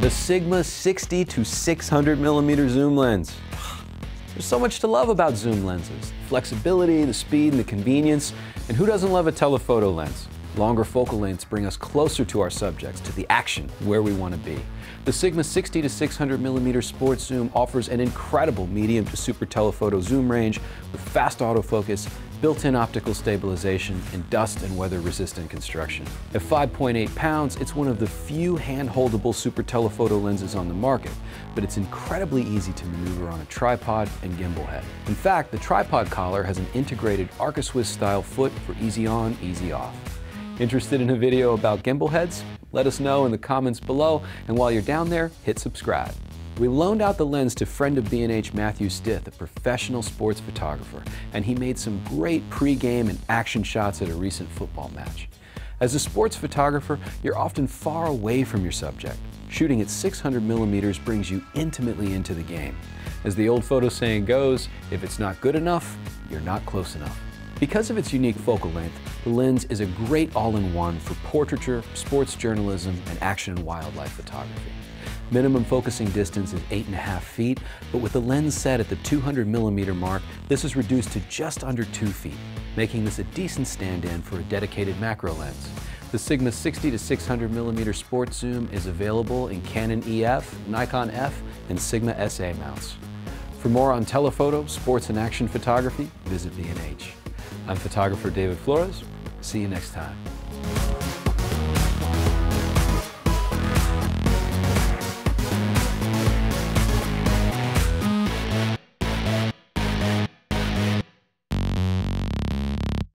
the Sigma 60 to 600 millimeter zoom lens. There's so much to love about zoom lenses. Flexibility, the speed, and the convenience. And who doesn't love a telephoto lens? Longer focal lengths bring us closer to our subjects, to the action, where we want to be. The Sigma 60 to 600 millimeter sports zoom offers an incredible medium to super telephoto zoom range with fast autofocus, built-in optical stabilization, and dust and weather-resistant construction. At 5.8 pounds, it's one of the few hand-holdable super telephoto lenses on the market, but it's incredibly easy to maneuver on a tripod and gimbal head. In fact, the tripod collar has an integrated Arca-Swiss-style foot for easy on, easy off. Interested in a video about gimbal heads? Let us know in the comments below, and while you're down there, hit subscribe. We loaned out the lens to friend of B&H Matthew Stith, a professional sports photographer, and he made some great pre-game and action shots at a recent football match. As a sports photographer, you're often far away from your subject. Shooting at 600 millimeters brings you intimately into the game. As the old photo saying goes, if it's not good enough, you're not close enough. Because of its unique focal length, the lens is a great all-in-one for portraiture, sports journalism, and action and wildlife photography. Minimum focusing distance is 8.5 feet, but with the lens set at the 200 millimeter mark, this is reduced to just under 2 feet, making this a decent stand-in for a dedicated macro lens. The Sigma 60 to 600 millimeter sports zoom is available in Canon EF, Nikon F, and Sigma SA mounts. For more on telephoto, sports, and action photography, visit B&H. I'm photographer David Flores. See you next time.